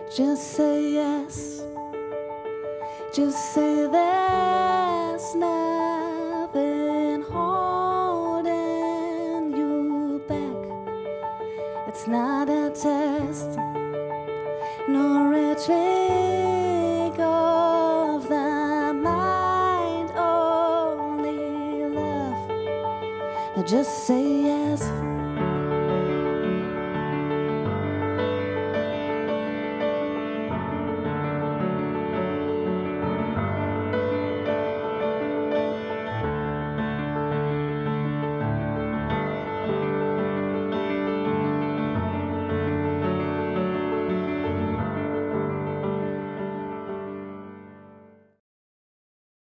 Just say yes. Just say there's nothing holding you back. It's not a test, nor a trick of the mind, only love. Just say yes.